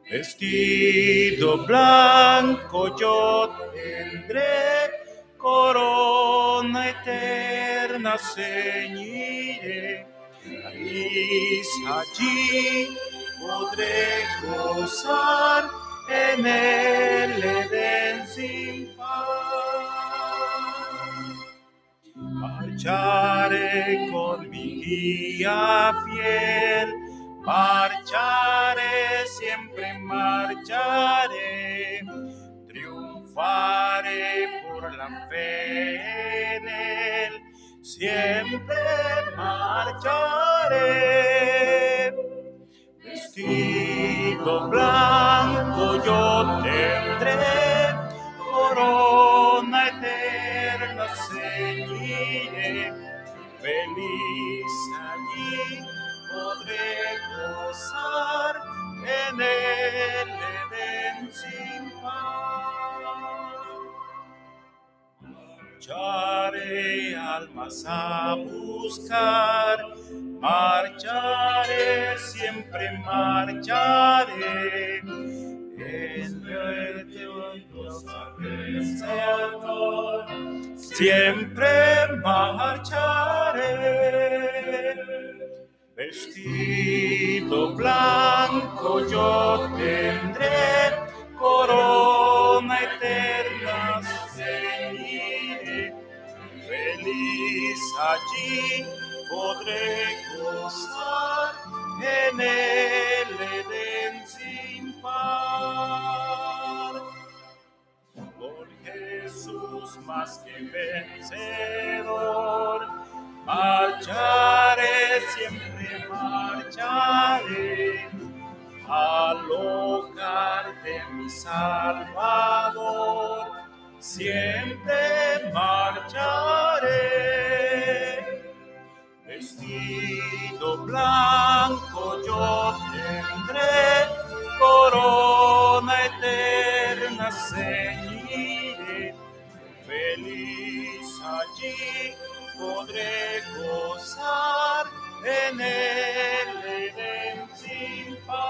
Vestido blanco yo tendré, corona eterna ceñiré. Allí podré gozar en el Edén sin par. Marcharé con mi guía fiel, marcharé, siempre marcharé, triunfaré por la fe en él, siempre marcharé. Vestido blanco yo tendré, corona eterna ceñiré, feliz allí podré gozar en el Edén sin par. Marcharé almas a buscar, marcharé, siempre marcharé, en el Dios vencedor, siempre marcharé. Vestido blanco yo tendré, corona eterna ceñiré, feliz allí podré gozar en el Edén sin par. Por Jesús más que vencedor, marcharé, siempre marcharé, al hogar de mi Salvador, siempre marcharé. Vestido blanco yo tendré, corona eterna ceñiré, feliz allí podré gozar en el Edén sin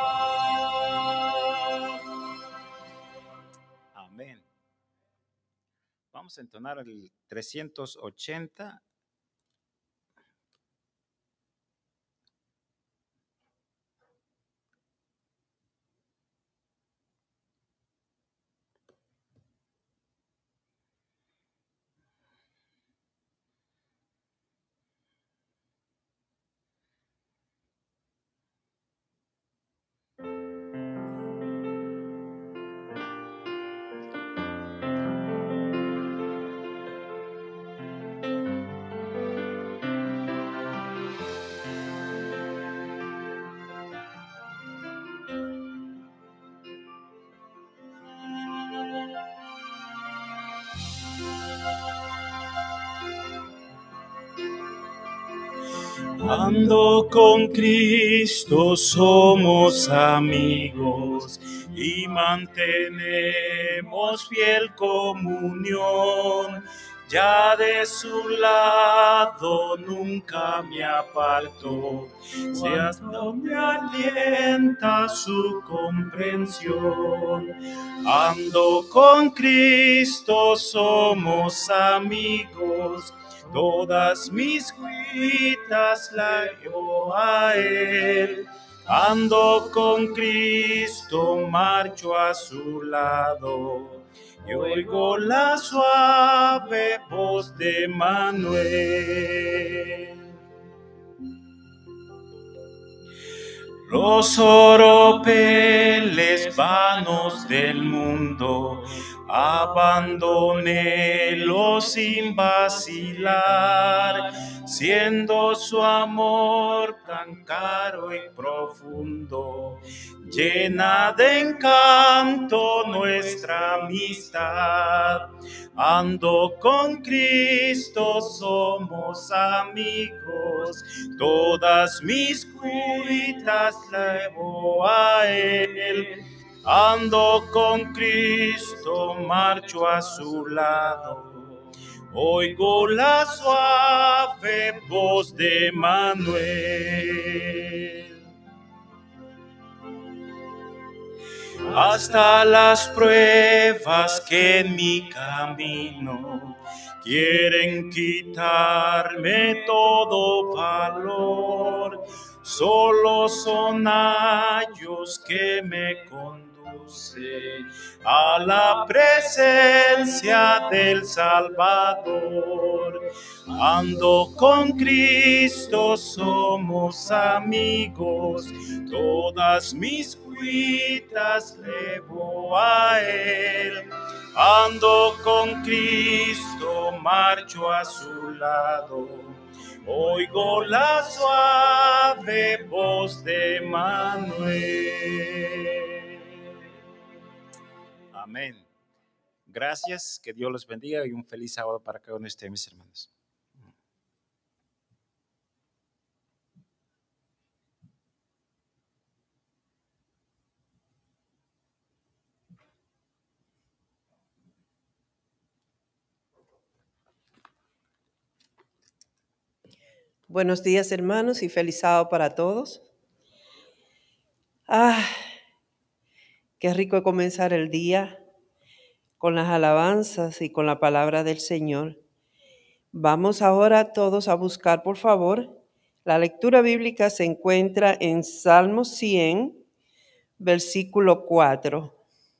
par. Amén. Vamos a entonar el 380. Ando con Cristo, somos amigos y mantenemos fiel comunión. Ya de su lado nunca me aparto, cuando me alienta su comprensión. Ando con Cristo, somos amigos, todas mis cuitas la llevo a Él. Ando con Cristo, marcho a su lado, y oigo la suave voz de Manuel. Los oropeles vanos del mundo, abandónelos sin vacilar, siendo su amor tan caro y profundo, llena de encanto nuestra amistad. Ando con Cristo, somos amigos, todas mis cuitas llevo a Él. Ando con Cristo, marcho a su lado, oigo la suave voz de Manuel. hasta las pruebas que en mi camino quieren quitarme todo valor. Solo son años que me conducen a la presencia del Salvador. Ando con Cristo, somos amigos, todas mis cuitas levo a Él. Ando con Cristo, marcho a su lado, oigo la suave voz de Manuel. Amén. Gracias, que Dios los bendiga y un feliz sábado para cada uno de ustedes, mis hermanos. Buenos días, hermanos, y feliz sábado para todos. Qué rico comenzar el día con las alabanzas y con la palabra del Señor. Vamos ahora todos a buscar, por favor. La lectura bíblica se encuentra en Salmo 100, versículo 4.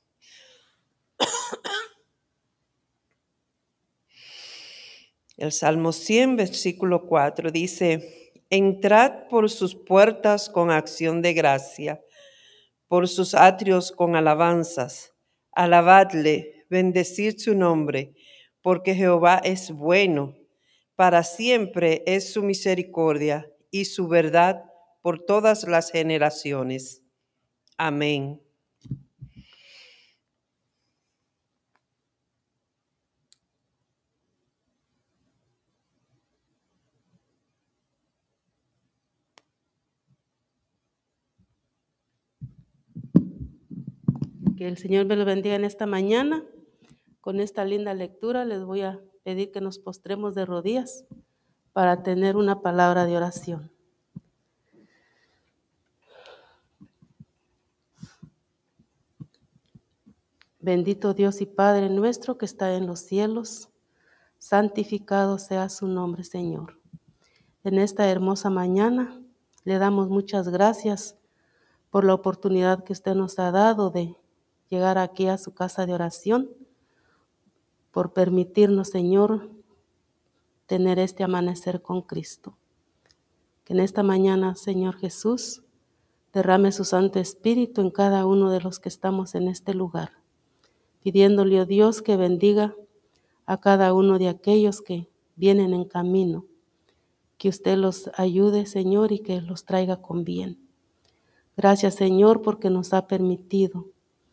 El Salmo 100, versículo 4 dice: entrad por sus puertas con acción de gracia, por sus atrios con alabanzas. Alabadle, bendecid su nombre, porque Jehová es bueno. Para siempre es su misericordia y su verdad por todas las generaciones. Amén. Que el Señor me lo bendiga en esta mañana. Con esta linda lectura les voy a pedir que nos postremos de rodillas para tener una palabra de oración. Bendito Dios y Padre nuestro que está en los cielos, santificado sea su nombre, Señor. En esta hermosa mañana le damos muchas gracias por la oportunidad que usted nos ha dado de llegar aquí a su casa de oración, por permitirnos, Señor, tener este amanecer con Cristo. Que en esta mañana, Señor Jesús, derrame su Santo Espíritu en cada uno de los que estamos en este lugar, pidiéndole, oh Dios, que bendiga a cada uno de aquellos que vienen en camino, que usted los ayude, Señor, y que los traiga con bien. Gracias, Señor, porque nos ha permitido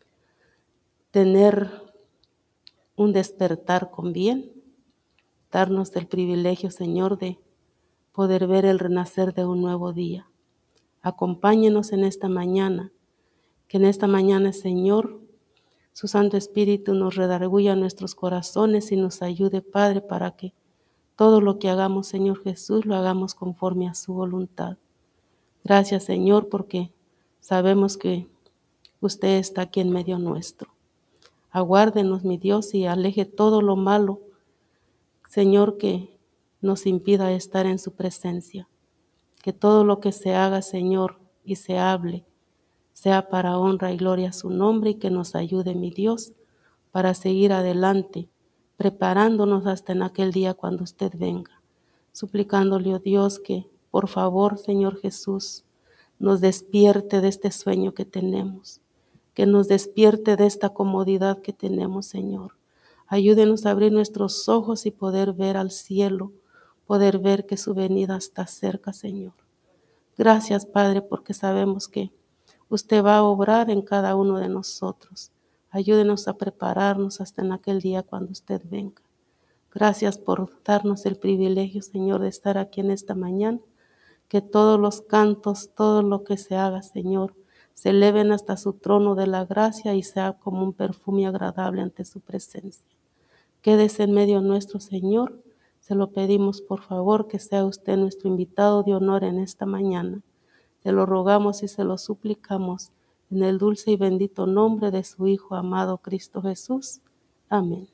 tener un despertar con bien, darnos el privilegio, Señor, de poder ver el renacer de un nuevo día. Acompáñenos en esta mañana, que en esta mañana, Señor, su Santo Espíritu nos redarguya nuestros corazones y nos ayude, Padre, para que todo lo que hagamos, Señor Jesús, lo hagamos conforme a su voluntad. Gracias, Señor, porque sabemos que usted está aquí en medio nuestro. Aguárdenos, mi Dios, y aleje todo lo malo, Señor, que nos impida estar en su presencia. Que todo lo que se haga, Señor, y se hable, sea para honra y gloria a su nombre, y que nos ayude, mi Dios, para seguir adelante, preparándonos hasta en aquel día cuando usted venga. Suplicándole, oh Dios, que por favor, Señor Jesús, nos despierte de este sueño que tenemos, que nos despierte de esta comodidad que tenemos, Señor. Ayúdenos a abrir nuestros ojos y poder ver al cielo, poder ver que su venida está cerca, Señor. Gracias, Padre, porque sabemos que usted va a obrar en cada uno de nosotros. Ayúdenos a prepararnos hasta en aquel día cuando usted venga. Gracias por darnos el privilegio, Señor, de estar aquí en esta mañana. Que todos los cantos, todo lo que se haga, Señor, se eleven hasta su trono de la gracia y sea como un perfume agradable ante su presencia. Quédese en medio nuestro, Señor. Se lo pedimos, por favor, que sea usted nuestro invitado de honor en esta mañana. Se lo rogamos y se lo suplicamos en el dulce y bendito nombre de su Hijo amado Cristo Jesús. Amén.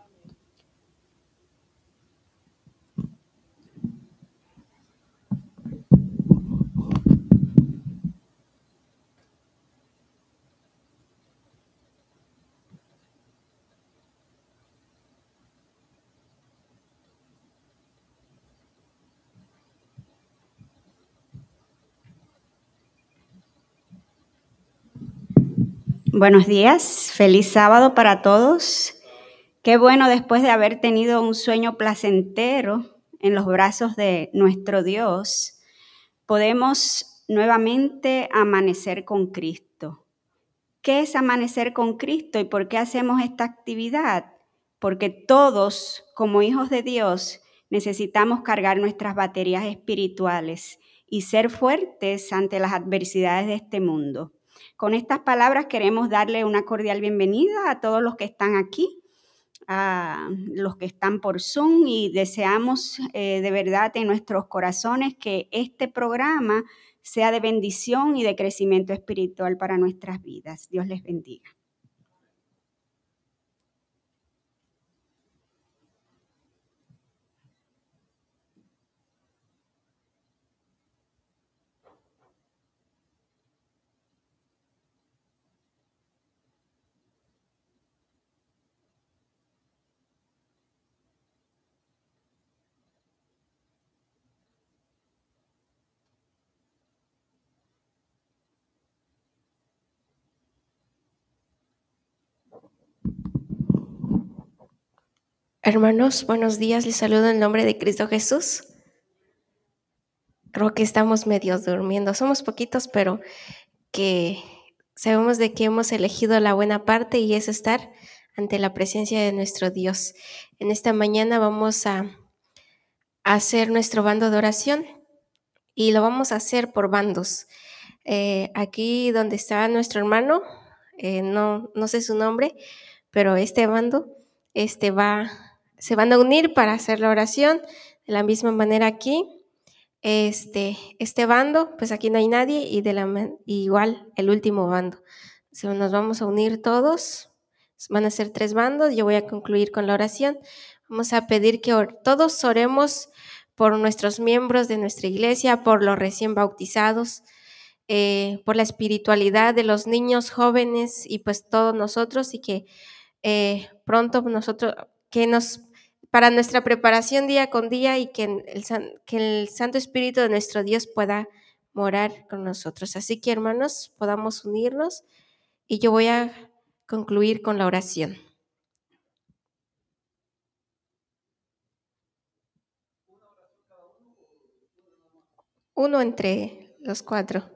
Buenos días, feliz sábado para todos. Qué bueno después de haber tenido un sueño placentero en los brazos de nuestro Dios, podemos nuevamente amanecer con Cristo. ¿Qué es amanecer con Cristo y por qué hacemos esta actividad? Porque todos, como hijos de Dios, necesitamos cargar nuestras baterías espirituales y ser fuertes ante las adversidades de este mundo. Con estas palabras queremos darle una cordial bienvenida a todos los que están aquí, a los que están por Zoom, y deseamos de verdad en nuestros corazones que este programa sea de bendición y de crecimiento espiritual para nuestras vidas. Dios les bendiga. Hermanos, buenos días. Les saludo en nombre de Cristo Jesús. Creo que estamos medio durmiendo. Somos poquitos, pero que sabemos de que hemos elegido la buena parte y es estar ante la presencia de nuestro Dios. En esta mañana vamos a hacer nuestro bando de oración y lo vamos a hacer por bandos. Aquí donde está nuestro hermano, no sé su nombre, pero este bando se van a unir para hacer la oración. De la misma manera aquí, este bando, pues aquí no hay nadie, y igual el último bando. Nos vamos a unir todos, van a ser 3 bandos, yo voy a concluir con la oración. Vamos a pedir que todos oremos por nuestros miembros de nuestra iglesia, por los recién bautizados, por la espiritualidad de los niños, jóvenes y pues todos nosotros, y que pronto nosotros, para nuestra preparación día con día, y que el Santo Espíritu de nuestro Dios pueda morar con nosotros. Así que, hermanos, podamos unirnos y yo voy a concluir con la oración. Uno entre los 4.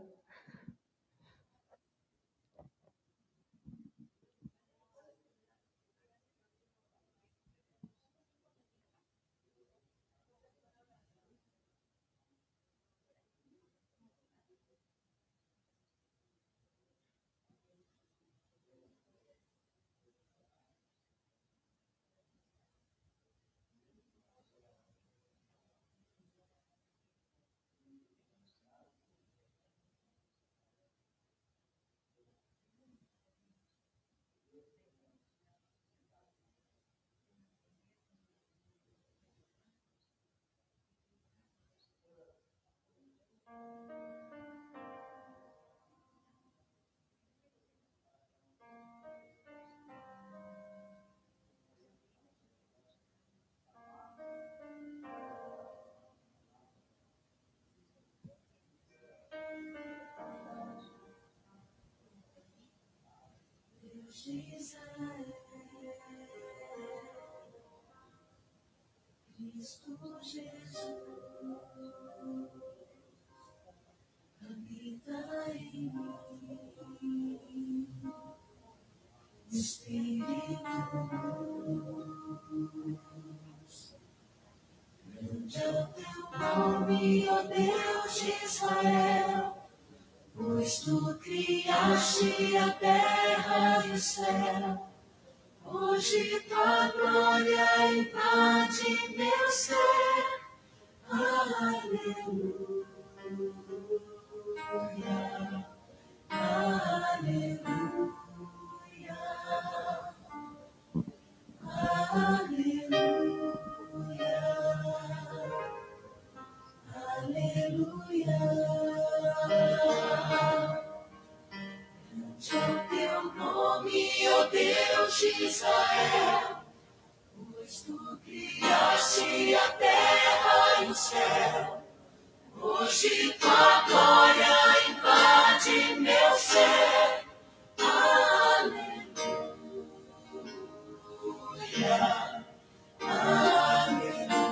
Cristo Jesus, habita em mim, Espírito, grande é o teu nome, ó Deus de Israel, pois tu criaste a terra e o céu. Hoje tua glória invade meu ser, aleluia, aleluia. Teu nome, ó Deus de Israel, pois tu criaste a terra e o céu. Hoje tua glória invade meu ser. Aleluia, aleluia,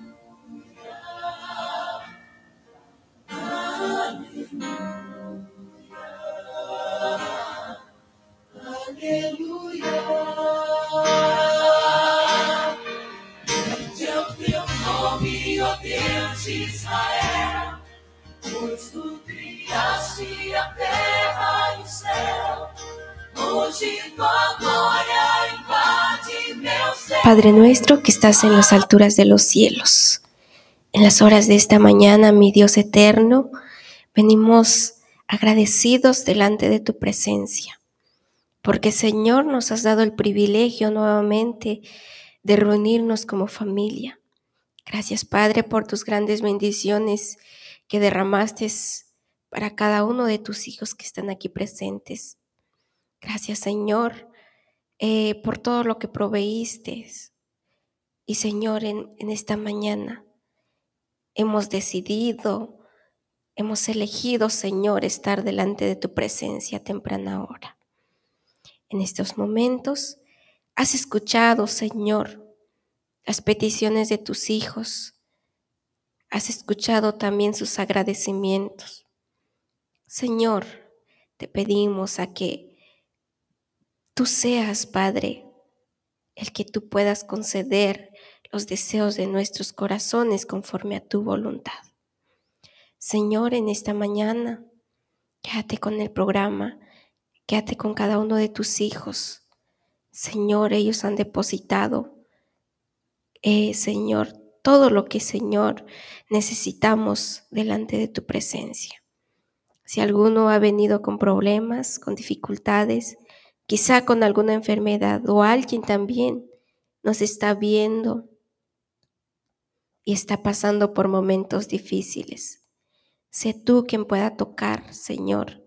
aleluia. Teu nome, ó Deus de Israel, pois tu criaste a terra e o céu. Hoje tua glória invade meu ser. Padre nuestro que estás en las alturas de los cielos, en las horas de esta mañana, mi Dios eterno, venimos agradecidos delante de tu presencia, porque Señor nos has dado el privilegio nuevamente de reunirnos como familia. Gracias, Padre, por tus grandes bendiciones que derramaste para cada uno de tus hijos que están aquí presentes. Gracias, Señor, por todo lo que proveíste. Y, Señor, en esta mañana hemos decidido, hemos elegido, Señor, estar delante de tu presencia a temprana hora. En estos momentos has escuchado, Señor, las peticiones de tus hijos. Has escuchado también sus agradecimientos. Señor, te pedimos a que tú seas, Padre, el que tú puedas conceder los deseos de nuestros corazones conforme a tu voluntad. Señor, en esta mañana, quédate con el programa, quédate con cada uno de tus hijos. Señor, ellos han depositado, Señor, todo lo que, Señor, necesitamos delante de tu presencia. Si alguno ha venido con problemas, con dificultades, quizá con alguna enfermedad, o alguien también nos está viendo y está pasando por momentos difíciles, sé tú quien pueda tocar, Señor,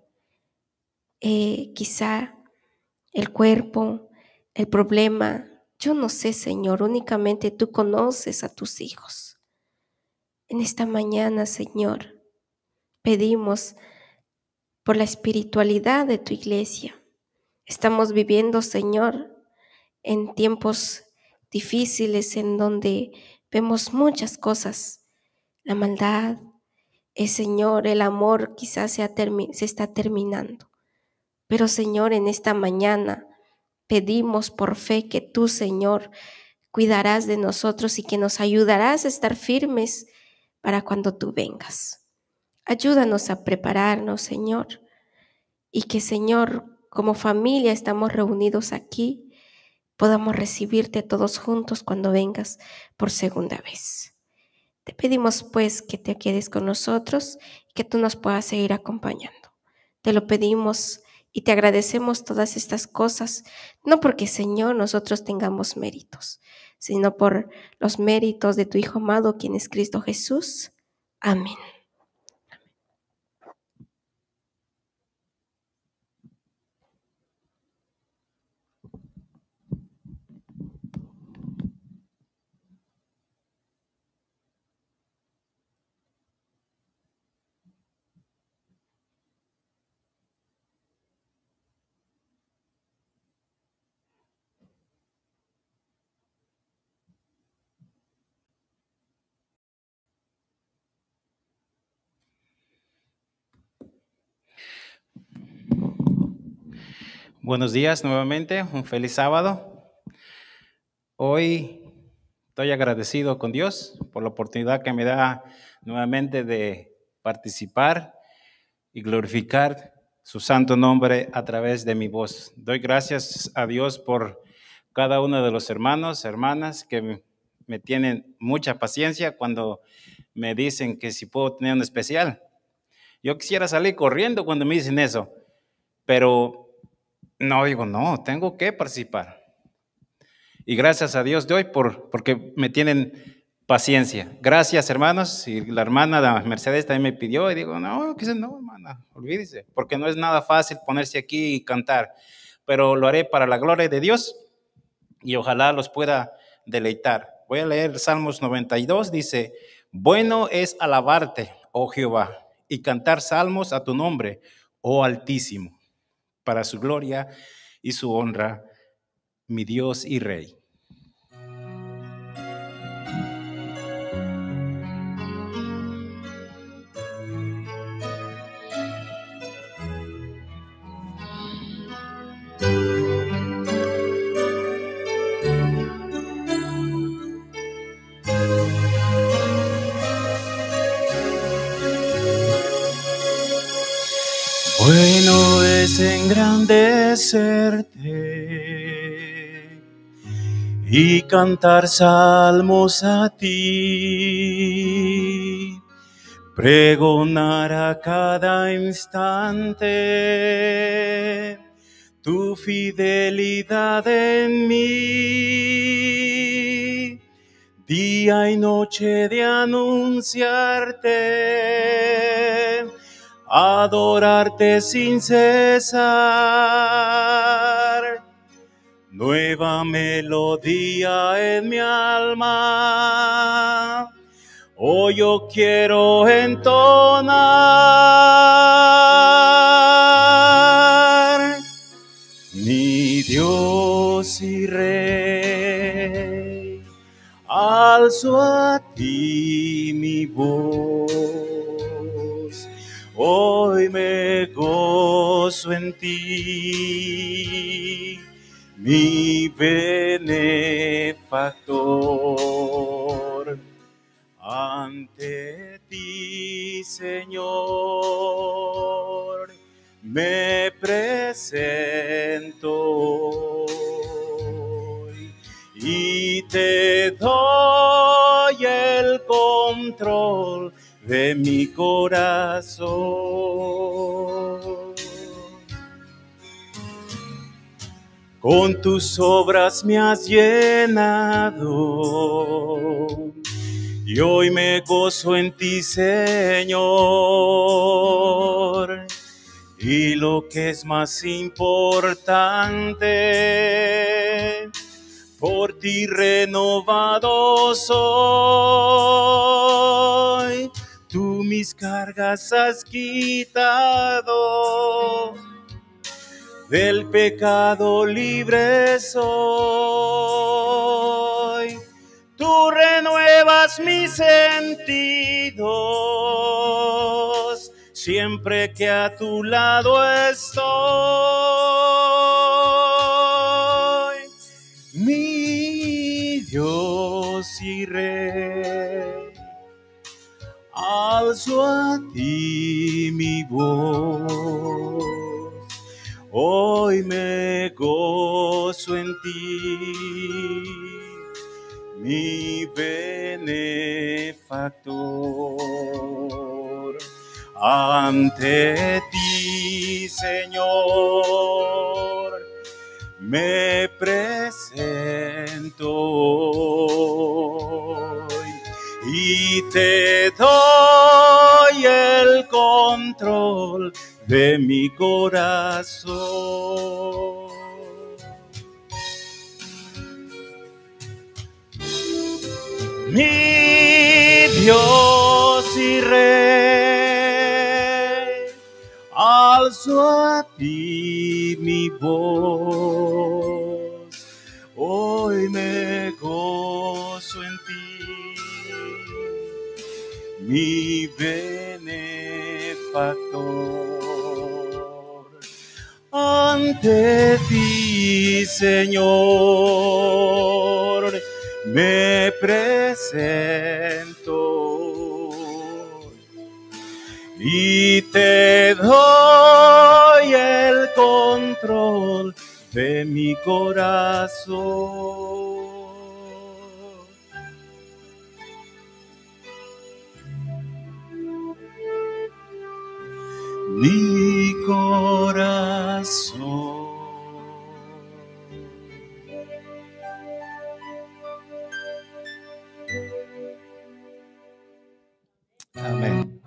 quizá el cuerpo, el problema. Yo no sé, Señor, únicamente tú conoces a tus hijos. En esta mañana, Señor, pedimos por la espiritualidad de tu iglesia. Estamos viviendo, Señor, en tiempos difíciles en donde vemos muchas cosas. La maldad, Señor, el amor quizás se está terminando. Pero, Señor, en esta mañana pedimos por fe que tú, Señor, cuidarás de nosotros y que nos ayudarás a estar firmes para cuando tú vengas. Ayúdanos a prepararnos, Señor, y que, Señor, como familia estamos reunidos aquí, podamos recibirte todos juntos cuando vengas por segunda vez. Te pedimos, pues, que te quedes con nosotros y que tú nos puedas seguir acompañando. Te lo pedimos y te agradecemos todas estas cosas, no porque, Señor, nosotros tengamos méritos, sino por los méritos de tu Hijo amado, quien es Cristo Jesús. Amén. Buenos días nuevamente, un feliz sábado. Hoy estoy agradecido con Dios por la oportunidad que me da nuevamente de participar y glorificar su santo nombre a través de mi voz. Doy gracias a Dios por cada uno de los hermanos, hermanas que me tienen mucha paciencia cuando me dicen que si puedo tener un especial. Yo quisiera salir corriendo cuando me dicen eso, pero no digo, no, tengo que participar. Y gracias a Dios de hoy porque me tienen paciencia. Gracias, hermanos. Y la hermana Mercedes también me pidió y digo, no, hermana, olvídese, porque no es nada fácil ponerse aquí y cantar, pero lo haré para la gloria de Dios y ojalá los pueda deleitar. Voy a leer Salmos 92, dice, bueno es alabarte, oh Jehová, y cantar salmos a tu nombre, oh Altísimo, para su gloria y su honra, mi Dios y Rey. Bueno es engrandecerte y cantar salmos a ti, pregonar a cada instante tu fidelidad en mí, día y noche de anunciarte, adorarte sin cesar, nueva melodía en mi alma, hoy yo quiero entonar, mi Dios y Rey, alzo a ti mi voz. Hoy me gozo en ti, mi benefactor. Ante ti, Señor, me presento hoy y te doy el control de mi corazón. Con tus obras me has llenado y hoy me gozo en ti, Señor. Y lo que es más importante, por ti renovado soy. Tú mis cargas has quitado, del pecado libre soy. Tú renuevas mis sentidos, siempre que a tu lado estoy. Mi Dios y Rey, alzo a ti mi voz, hoy me gozo en ti, mi benefactor. Ante ti, Señor, me presento hoy y te doy el control de mi corazón. Mi Dios y Rey, alzo a ti mi voz, hoy me gozo en ti, mi benefactor. Ante ti, Señor, me presento y te doy el control de mi corazón. Mi corazón corazón. Amén.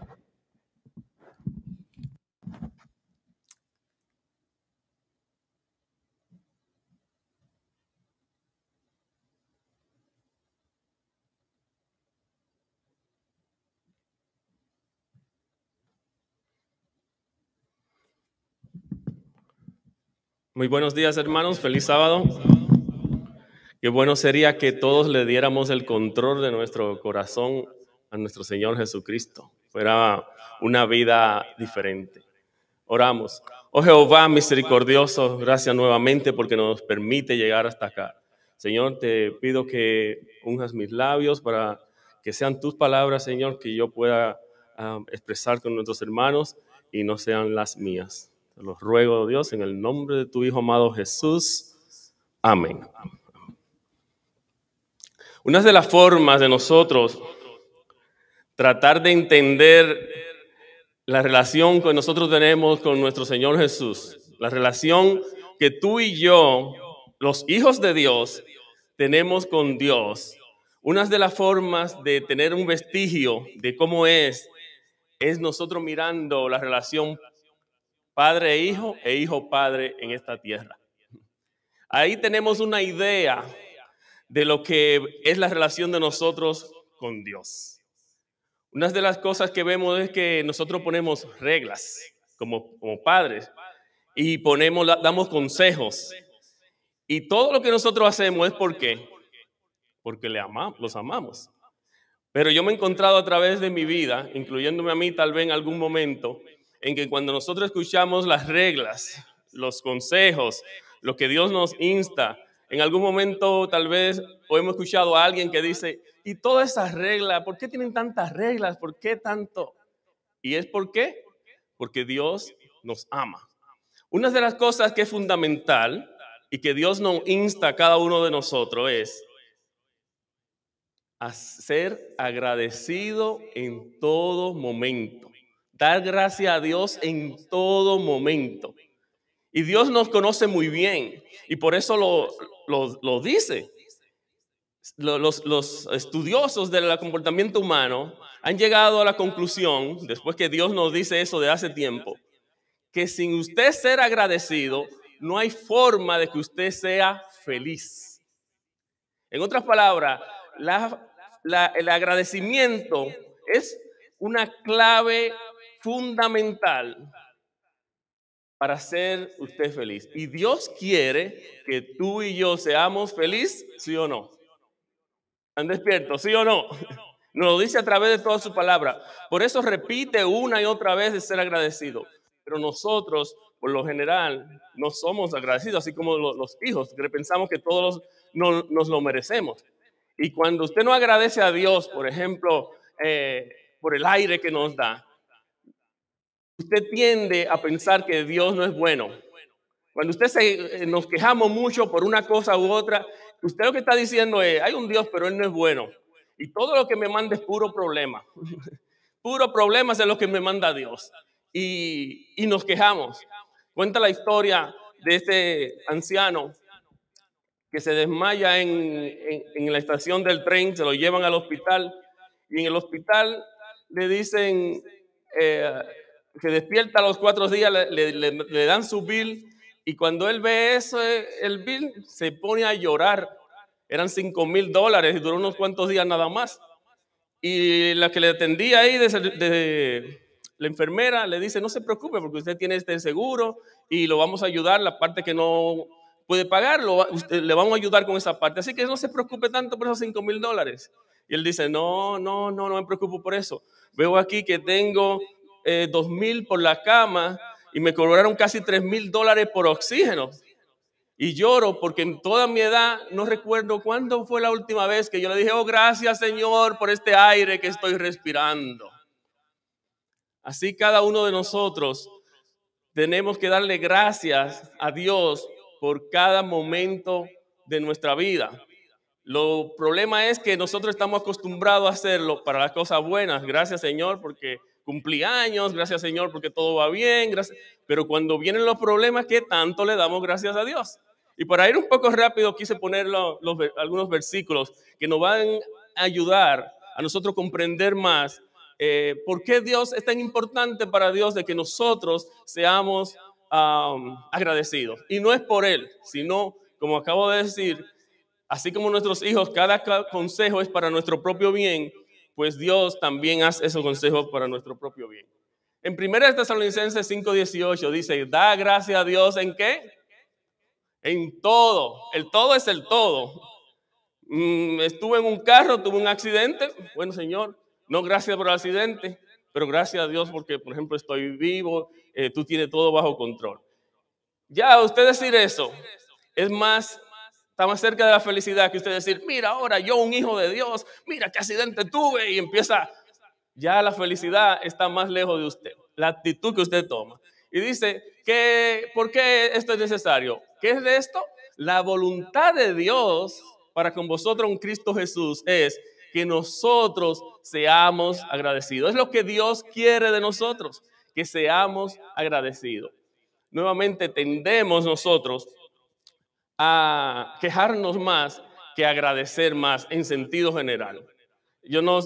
Muy buenos días, hermanos. Feliz sábado. Qué bueno sería que todos le diéramos el control de nuestro corazón a nuestro Señor Jesucristo. Fuera una vida diferente. Oramos. Oh Jehová misericordioso, gracias nuevamente porque nos permite llegar hasta acá. Señor, te pido que unjas mis labios para que sean tus palabras, Señor, que yo pueda expresar con nuestros hermanos y no sean las mías. Te los ruego, Dios, en el nombre de tu Hijo amado Jesús. Amén. Una de las formas de nosotros tratar de entender la relación que nosotros tenemos con nuestro Señor Jesús, la relación que tú y yo, los hijos de Dios, tenemos con Dios, una de las formas de tener un vestigio de cómo es nosotros mirando la relación padre e hijo padre en esta tierra. Ahí tenemos una idea de lo que es la relación de nosotros con Dios. Una de las cosas que vemos es que nosotros ponemos reglas como padres y damos consejos. Y todo lo que nosotros hacemos es porque los amamos. Pero yo me he encontrado a través de mi vida, incluyéndome a mí tal vez en algún momento, en que cuando nosotros escuchamos las reglas, los consejos, lo que Dios nos insta, en algún momento tal vez hemos escuchado a alguien que dice, y todas esas reglas, ¿por qué tienen tantas reglas? ¿Por qué tanto? ¿Y es por qué? Porque Dios nos ama. Una de las cosas que es fundamental y que Dios nos insta a cada uno de nosotros es a ser agradecido en todo momento. Dar gracias a Dios en todo momento. Y Dios nos conoce muy bien y por eso lo dice. Los estudiosos del comportamiento humano han llegado a la conclusión, después que Dios nos dice eso de hace tiempo, que sin usted ser agradecido, no hay forma de que usted sea feliz. En otras palabras, el agradecimiento es una clave fundamental para ser usted feliz. Y Dios quiere que tú y yo seamos felices, ¿sí o no? ¿Están despiertos, sí o no? Nos lo dice a través de toda su palabra. Por eso repite una y otra vez de ser agradecido. Pero nosotros, por lo general, no somos agradecidos, así como los hijos, que pensamos que todos nos lo merecemos. Y cuando usted no agradece a Dios, por ejemplo, por el aire que nos da, usted tiende a pensar que Dios no es bueno. Cuando nos quejamos mucho por una cosa u otra, usted lo que está diciendo es, hay un Dios, pero Él no es bueno. Y todo lo que me manda es puro problema. Puro problema es lo que me manda Dios. Y nos quejamos. Cuenta la historia de este anciano que se desmaya en la estación del tren, se lo llevan al hospital y en el hospital le dicen que despierta a los 4 días, le dan su bill y cuando él ve eso, el bill, se pone a llorar. Eran $5,000 y duró unos cuantos días nada más. Y la que le atendía ahí, la enfermera, le dice, no se preocupe porque usted tiene este seguro y lo vamos a ayudar, la parte que no puede pagar, le vamos a ayudar con esa parte. Así que no se preocupe tanto por esos $5,000. Y él dice, no me preocupo por eso. Veo aquí que tengo 2,000 por la cama y me cobraron casi $3,000 por oxígeno. Y lloro porque en toda mi edad no recuerdo cuándo fue la última vez que yo le dije, oh, gracias Señor por este aire que estoy respirando. Así cada uno de nosotros tenemos que darle gracias a Dios por cada momento de nuestra vida. Lo problema es que nosotros estamos acostumbrados a hacerlo para las cosas buenas. Gracias Señor porque cumplí años, gracias Señor porque todo va bien, gracias. Pero cuando vienen los problemas, ¿qué tanto le damos gracias a Dios? Y para ir un poco rápido, quise poner algunos versículos que nos van a ayudar a nosotros comprender más por qué Dios es tan importante para Dios de que nosotros seamos agradecidos. Y no es por Él, sino, como acabo de decir, así como nuestros hijos, cada consejo es para nuestro propio bien, pues Dios también hace esos consejos para nuestro propio bien. En 1 Tesalonicenses 5:18 dice, da gracias a Dios ¿en qué? En todo. El todo es el todo. Estuve en un carro, tuve un accidente. Bueno, Señor, no gracias por el accidente, pero gracias a Dios porque, por ejemplo, estoy vivo, tú tienes todo bajo control. Ya, usted decir eso es más, está más cerca de la felicidad que usted decir, mira, ahora yo, un hijo de Dios, mira qué accidente tuve, y empieza, ya la felicidad está más lejos de usted, la actitud que usted toma. Y dice, ¿por qué esto es necesario? ¿Qué es de esto? La voluntad de Dios para con vosotros en Cristo Jesús es que nosotros seamos agradecidos. Es lo que Dios quiere de nosotros, que seamos agradecidos. Nuevamente tendemos nosotros a quejarnos más que agradecer más en sentido general. Yo no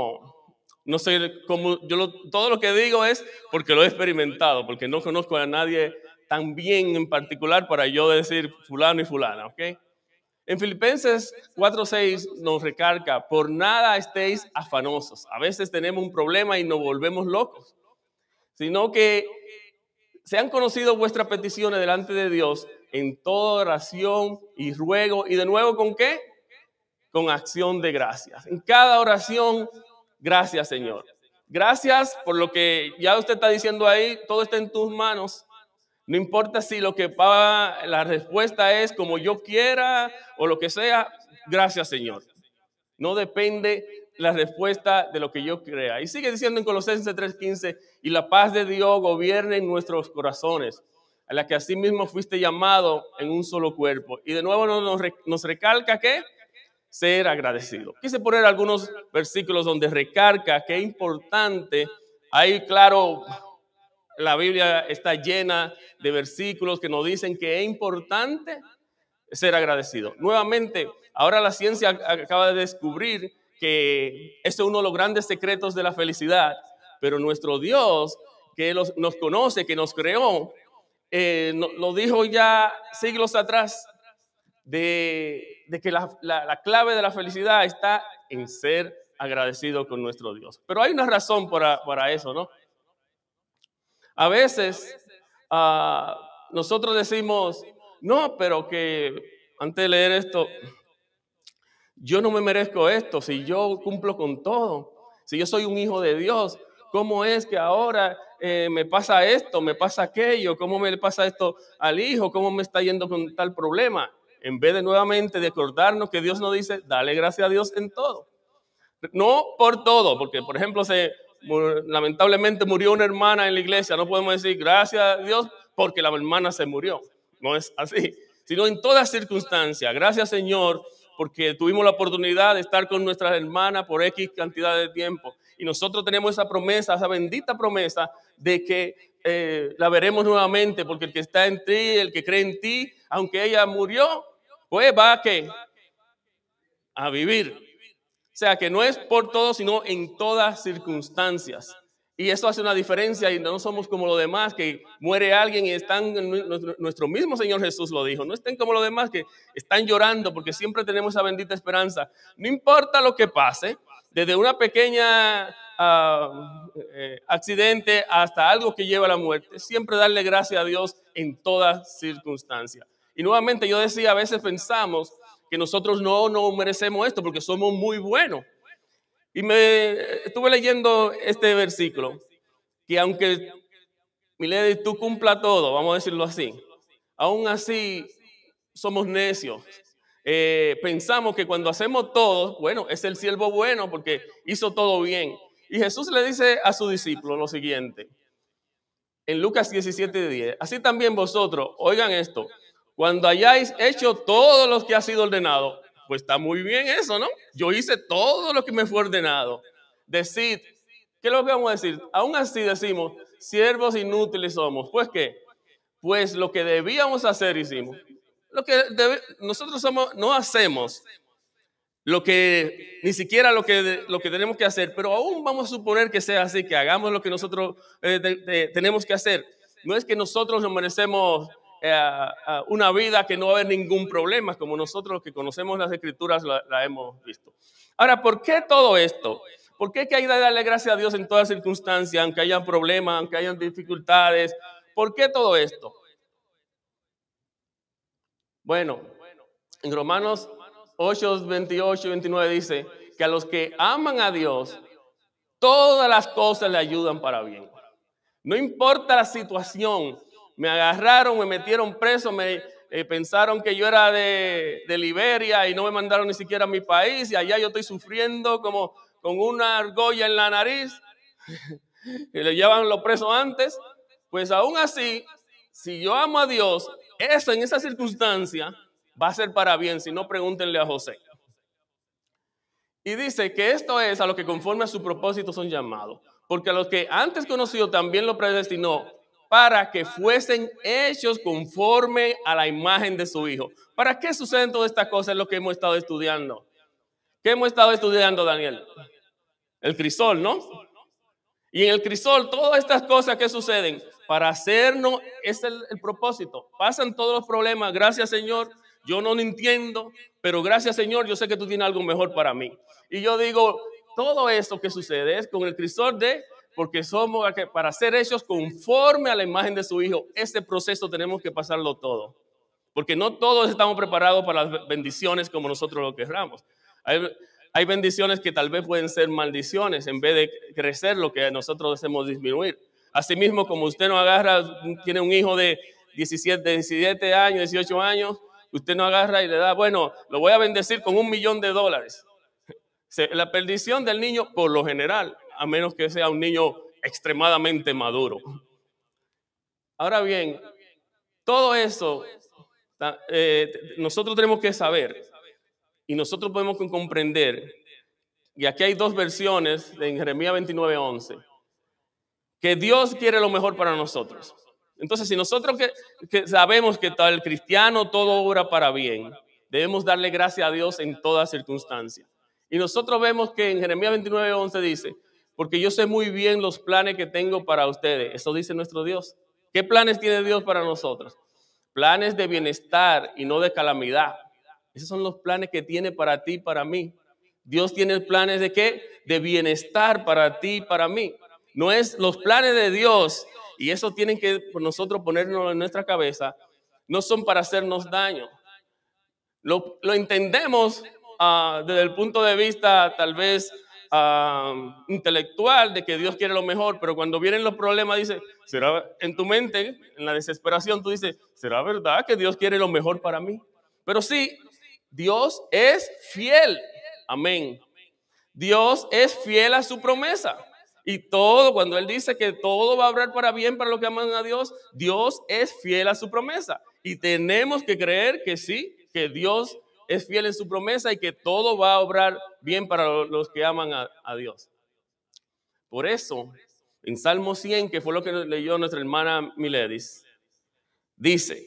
sé cómo, todo lo que digo es porque lo he experimentado, porque no conozco a nadie tan bien en particular para yo decir fulano y fulana, ¿ok? En Filipenses 4:6 nos recalca, por nada estéis afanosos. A veces tenemos un problema y nos volvemos locos, sino que sean conocidos vuestras peticiones delante de Dios en toda oración y ruego. ¿Y de nuevo con qué? Con acción de gracias. En cada oración, gracias Señor. Gracias por lo que ya usted está diciendo ahí, todo está en tus manos. No importa si lo que la respuesta es como yo quiera o lo que sea, gracias Señor. No depende la respuesta de lo que yo crea. Y sigue diciendo en Colosenses 3:15, y la paz de Dios gobierne en nuestros corazones, a la que asimismo fuiste llamado en un solo cuerpo. Y de nuevo nos recalca que ser agradecido. Quise poner algunos versículos donde recalca que es importante. Ahí, claro, la Biblia está llena de versículos que nos dicen que es importante ser agradecido. Nuevamente, ahora la ciencia acaba de descubrir que ese es uno de los grandes secretos de la felicidad, pero nuestro Dios, que nos conoce, que nos creó, lo dijo ya siglos atrás, de que la clave de la felicidad está en ser agradecido con nuestro Dios. Pero hay una razón para eso, ¿no? A veces nosotros decimos, no, pero que antes de leer esto, yo no me merezco esto, si yo cumplo con todo, si yo soy un hijo de Dios, ¿cómo es que ahora me pasa esto, me pasa aquello? ¿Cómo me pasa esto al hijo? ¿Cómo me está yendo con tal problema? En vez de nuevamente de acordarnos que Dios nos dice, dale gracias a Dios en todo. No por todo, porque por ejemplo lamentablemente murió una hermana en la iglesia, no podemos decir gracias a Dios porque la hermana se murió. No es así, sino en todas circunstancias. Gracias Señor porque tuvimos la oportunidad de estar con nuestras hermanas por X cantidad de tiempo. Y nosotros tenemos esa promesa, esa bendita promesa de que la veremos nuevamente, porque el que está en ti, el que cree en ti, aunque ella murió, pues va a vivir. O sea que no es por todo, sino en todas circunstancias. Y eso hace una diferencia y no somos como los demás, que muere alguien y están, nuestro mismo Señor Jesús lo dijo, no estén como los demás que están llorando porque siempre tenemos esa bendita esperanza. No importa lo que pase, desde una pequeña accidente hasta algo que lleva a la muerte, siempre darle gracias a Dios en todas circunstancias. Y nuevamente yo decía, a veces pensamos que nosotros no merecemos esto porque somos muy buenos. Y estuve leyendo este versículo, que aunque, Milady, tú cumpla todo, vamos a decirlo así, aún así somos necios. Pensamos que cuando hacemos todo, bueno, es el siervo bueno porque hizo todo bien. Y Jesús le dice a su discípulo lo siguiente, en Lucas 17:10, así también vosotros, oigan esto, cuando hayáis hecho todo lo que ha sido ordenado, pues está muy bien eso, ¿no? Yo hice todo lo que me fue ordenado. Decid, ¿Qué es lo que vamos a decir? Aún así decimos, siervos inútiles somos. ¿Pues qué? Pues lo que debíamos hacer hicimos. Nosotros no hacemos ni siquiera lo que tenemos que hacer, pero aún vamos a suponer que sea así, que hagamos lo que nosotros tenemos que hacer. No es que nosotros nos merecemos una vida que no va a haber ningún problema, como nosotros que conocemos las Escrituras la hemos visto. Ahora, ¿por qué todo esto? ¿Por qué hay que darle gracias a Dios en todas circunstancias, aunque hayan problemas, aunque hayan dificultades? ¿Por qué todo esto? Bueno, en Romanos 8, 28 y 29 dice que a los que aman a Dios, todas las cosas le ayudan para bien. No importa la situación, me agarraron, me metieron preso, pensaron que yo era de Liberia y no me mandaron ni siquiera a mi país y allá yo estoy sufriendo como con una argolla en la nariz y le llevan los presos antes. Pues aún así, si yo amo a Dios, eso en esa circunstancia va a ser para bien, si no pregúntenle a José. Y dice que esto es a los que conforme a su propósito son llamados, porque a los que antes conoció también lo predestinó para que fuesen hechos conforme a la imagen de su Hijo. ¿Para qué suceden todas estas cosas? Es lo que hemos estado estudiando. ¿Qué hemos estado estudiando, Daniel? El crisol, ¿no? Y en el crisol, todas estas cosas que suceden, para hacernos, es el propósito. Pasan todos los problemas, gracias Señor, yo no lo entiendo, pero gracias Señor, yo sé que tú tienes algo mejor para mí. Y yo digo, todo eso que sucede es con el crisol porque somos para ser hechos conforme a la imagen de su Hijo. Ese proceso tenemos que pasarlo todo, porque no todos estamos preparados para las bendiciones como nosotros lo querramos. Hay bendiciones que tal vez pueden ser maldiciones en vez de crecer lo que nosotros hacemos disminuir. Asimismo, como usted no agarra, tiene un hijo de 17 años, 18 años, usted no agarra y le da, bueno, lo voy a bendecir con $1 millón. La perdición del niño, por lo general, a menos que sea un niño extremadamente maduro. Ahora bien, todo eso nosotros tenemos que saber y nosotros podemos comprender, y aquí hay dos versiones en Jeremías 29:11, que Dios quiere lo mejor para nosotros. Entonces, si nosotros que sabemos que el cristiano todo obra para bien, debemos darle gracias a Dios en todas circunstancias. Y nosotros vemos que en Jeremías 29:11 dice, porque yo sé muy bien los planes que tengo para ustedes. Eso dice nuestro Dios. ¿Qué planes tiene Dios para nosotros? Planes de bienestar y no de calamidad. Esos son los planes que tiene para ti y para mí. Dios tiene planes ¿de qué? De bienestar para ti y para mí. No es los planes de Dios, y eso tienen que nosotros ponernos en nuestra cabeza, no son para hacernos daño. Lo entendemos desde el punto de vista tal vez intelectual de que Dios quiere lo mejor, pero cuando vienen los problemas dice, ¿será en tu mente, en la desesperación tú dices, ¿será verdad que Dios quiere lo mejor para mí? Pero sí, Dios es fiel. Amén. Dios es fiel a su promesa. Y todo, cuando Él dice que todo va a obrar para bien para los que aman a Dios, Dios es fiel a su promesa. Y tenemos que creer que sí, que Dios es fiel en su promesa y que todo va a obrar bien para los que aman a Dios. Por eso, en Salmo 100, que fue lo que leyó nuestra hermana Miledis, dice,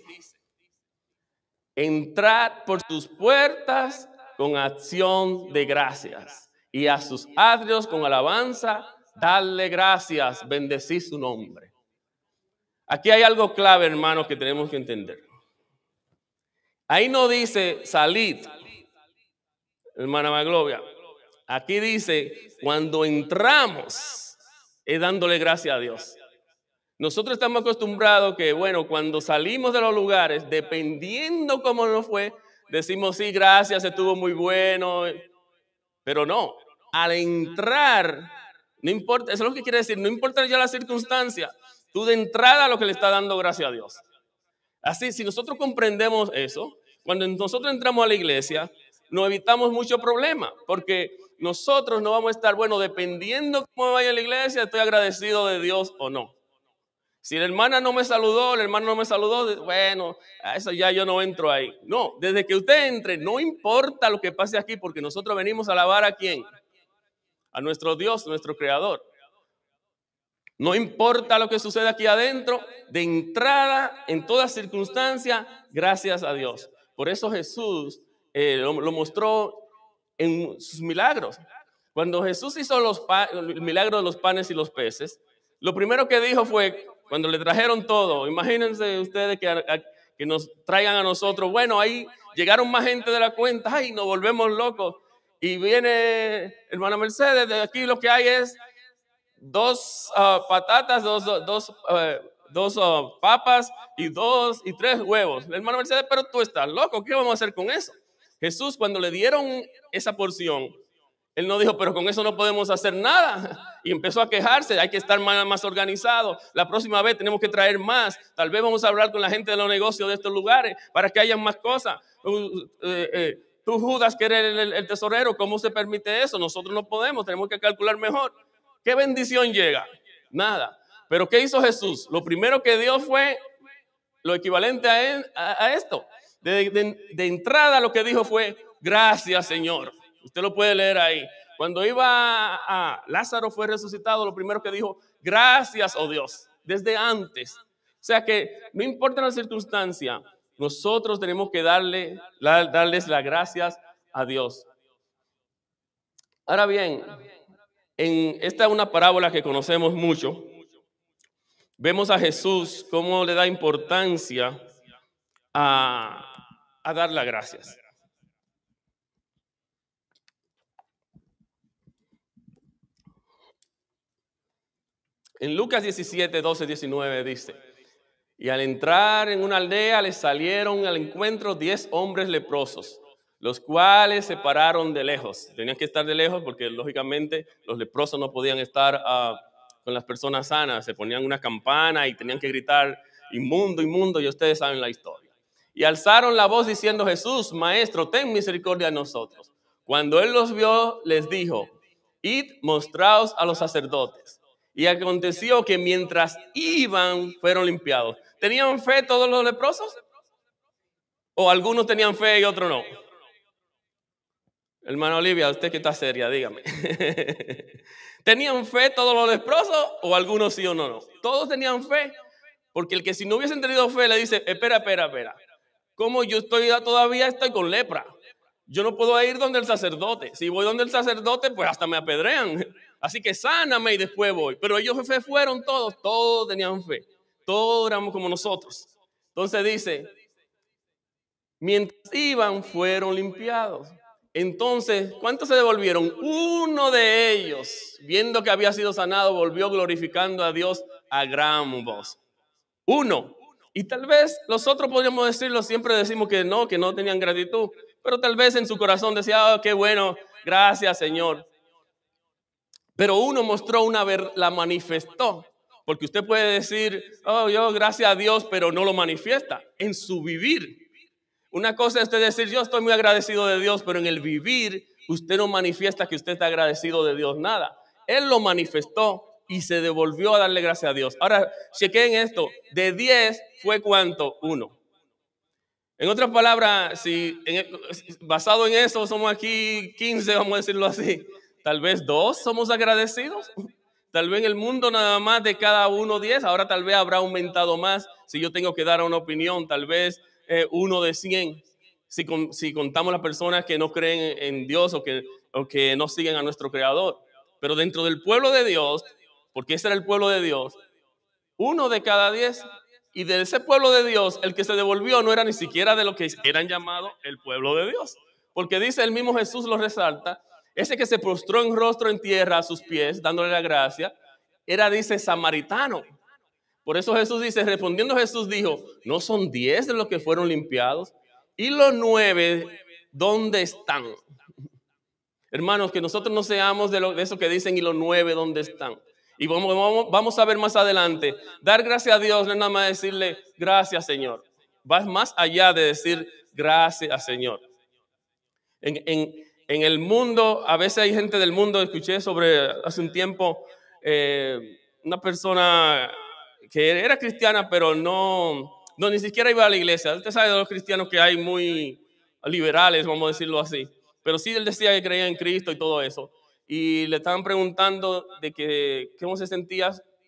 entrad por sus puertas con acción de gracias y a sus atrios con alabanza, dadle gracias, bendecid su nombre. Aquí hay algo clave, hermanos, que tenemos que entender. Ahí no dice salid, hermana Maglovia. Aquí dice cuando entramos es dándole gracias a Dios. Nosotros estamos acostumbrados que, bueno, cuando salimos de los lugares, dependiendo cómo nos fue, decimos sí, gracias, estuvo muy bueno. Pero no, al entrar, no importa, eso es lo que quiere decir, no importa ya la circunstancia, tú de entrada lo que le estás dando gracias a Dios. Así, si nosotros comprendemos eso, cuando nosotros entramos a la iglesia, nos evitamos mucho problema, porque nosotros no vamos a estar, bueno, dependiendo cómo vaya a la iglesia, estoy agradecido de Dios o no. Si la hermana no me saludó, el hermano no me saludó, bueno, a eso ya yo no entro ahí. No, desde que usted entre, no importa lo que pase aquí, porque nosotros venimos a alabar a ¿quién? A nuestro Dios, nuestro Creador. No importa lo que suceda aquí adentro, de entrada, en toda circunstancia, gracias a Dios. Por eso Jesús lo mostró en sus milagros. Cuando Jesús hizo el milagro de los panes y los peces, lo primero que dijo fue, cuando le trajeron todo, imagínense ustedes que nos traigan a nosotros, bueno, ahí llegaron más gente de la cuenta, ay, nos volvemos locos. Y viene hermana Mercedes, de aquí lo que hay es 2 patatas, dos papas y 2 y 3 huevos. El hermano Mercedes, pero tú estás loco, ¿qué vamos a hacer con eso? Jesús, cuando le dieron esa porción, él no dijo, pero con eso no podemos hacer nada. Y empezó a quejarse, hay que estar más organizado. La próxima vez tenemos que traer más. Tal vez vamos a hablar con la gente de los negocios de estos lugares para que haya más cosas. Tú, Judas, que eres el tesorero, ¿cómo se permite eso? Nosotros no podemos, tenemos que calcular mejor. ¿Qué bendición llega? Nada. Pero ¿qué hizo Jesús? Lo primero que dio fue lo equivalente a esto. De entrada lo que dijo fue, gracias, Señor. Usted lo puede leer ahí. Cuando iba Lázaro fue resucitado, lo primero que dijo, gracias, oh Dios, desde antes. O sea que no importa la circunstancia, nosotros tenemos que darles las gracias a Dios. Ahora bien, esta es una parábola que conocemos mucho. Vemos a Jesús cómo le da importancia a dar las gracias. En Lucas 17, 12, 19 dice, y al entrar en una aldea les salieron al encuentro 10 hombres leprosos, los cuales se pararon de lejos. Tenían que estar de lejos porque lógicamente los leprosos no podían estar con las personas sanas. Se ponían una campana y tenían que gritar, inmundo, inmundo, y ustedes saben la historia. Y alzaron la voz diciendo, Jesús, Maestro, ten misericordia de nosotros. Cuando él los vio, les dijo, id, mostraos a los sacerdotes. Y aconteció que mientras iban, fueron limpiados. ¿Tenían fe todos los leprosos? ¿O algunos tenían fe y otros no? Hermana Olivia, usted que está seria, dígame. ¿Tenían fe todos los leprosos o algunos sí o no? Todos tenían fe. Porque el que si no hubiesen tenido fe le dice, espera. ¿Cómo yo todavía estoy con lepra? Yo no puedo ir donde el sacerdote. Si voy donde el sacerdote, pues hasta me apedrean. Así que sáname y después voy. Pero ellos fueron todos tenían fe. Todos éramos como nosotros. Entonces dice, mientras iban fueron limpiados. Entonces, ¿cuántos se devolvieron? Uno de ellos, viendo que había sido sanado, volvió glorificando a Dios a gran voz. Uno. Y tal vez los otros podríamos decirlo, siempre decimos que no tenían gratitud. Pero tal vez en su corazón decía, qué bueno, gracias, Señor. Pero uno mostró la manifestó. Porque usted puede decir, yo gracias a Dios, pero no lo manifiesta en su vivir. Una cosa es usted decir, yo estoy muy agradecido de Dios, pero en el vivir usted no manifiesta que usted está agradecido de Dios, nada. Él lo manifestó y se devolvió a darle gracias a Dios. Ahora, chequen esto, de 10 fue ¿cuánto? 1. En otras palabras, basado en eso somos aquí 15, vamos a decirlo así. Tal vez 2 somos agradecidos. Tal vez en el mundo nada más de cada uno 10. Ahora tal vez habrá aumentado más. Si yo tengo que dar una opinión, tal vez 1 de 100. Si contamos las personas que no creen en Dios o que no siguen a nuestro Creador. Pero dentro del pueblo de Dios, porque ese era el pueblo de Dios, 1 de cada 10. Y de ese pueblo de Dios, el que se devolvió no era ni siquiera de lo que eran llamados el pueblo de Dios. Porque dice el mismo Jesús, lo resalta, ese que se postró en rostro en tierra a sus pies, dándole la gracia, dice, samaritano. Por eso Jesús dice, respondiendo Jesús dijo, ¿no son 10 de los que fueron limpiados? ¿Y los 9 dónde están? Hermanos, que nosotros no seamos de eso que dicen, ¿y los 9 dónde están? Y vamos a ver más adelante. Dar gracias a Dios no es nada más decirle gracias, Señor. Va más allá de decir gracias, Señor. En el mundo, a veces hay gente del mundo, escuché hace un tiempo, una persona que era cristiana, pero no ni siquiera iba a la iglesia. Usted sabe de los cristianos que hay muy liberales, vamos a decirlo así. Pero sí él decía que creía en Cristo y todo eso. Y le estaban preguntando de que cómo se sentía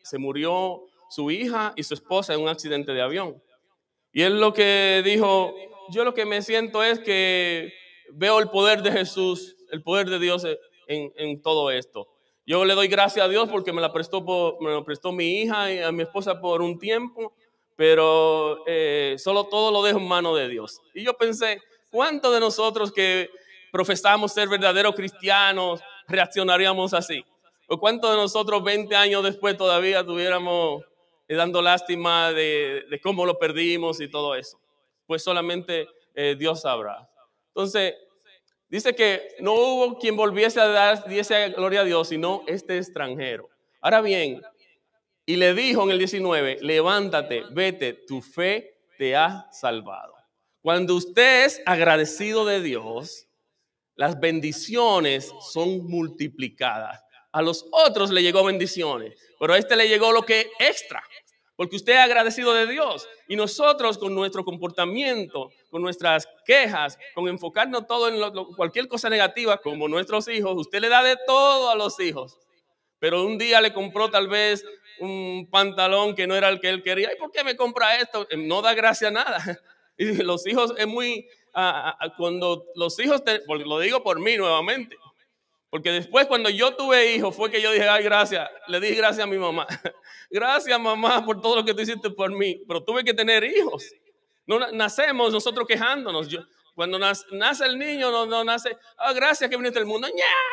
se murió su hija y su esposa en un accidente de avión. Y él lo que dijo, yo lo que me siento es que veo el poder de Jesús, el poder de Dios en todo esto. Yo le doy gracias a Dios porque me lo prestó mi hija y a mi esposa por un tiempo, pero solo todo lo dejo en manos de Dios. Y yo pensé, ¿cuántos de nosotros que profesamos ser verdaderos cristianos reaccionaríamos así? ¿O cuántos de nosotros 20 años después todavía estuviéramos dando lástima de cómo lo perdimos y todo eso? Pues solamente Dios sabrá. Entonces, dice que no hubo quien volviese a diese gloria a Dios, sino este extranjero. Ahora bien, y le dijo en el 19, levántate, vete, tu fe te ha salvado. Cuando usted es agradecido de Dios, las bendiciones son multiplicadas. A los otros le llegó bendiciones, pero a este le llegó lo que extra, porque usted es agradecido de Dios. Y nosotros con nuestro comportamiento, con nuestras quejas, con enfocarnos todo en cualquier cosa negativa, como nuestros hijos, usted le da de todo a los hijos. Pero un día le compró tal vez un pantalón que no era el que él quería. ¿Y por qué me compra esto? No da gracia a nada. Y los hijos es muy... cuando los hijos, lo digo por mí nuevamente, porque después cuando yo tuve hijos fue que yo dije, ay, gracias, le di gracias a mi mamá. Gracias, mamá, por todo lo que tú hiciste por mí. Pero tuve que tener hijos. No nacemos nosotros quejándonos. Cuando nace el niño, no nace, gracias que viniste al mundo.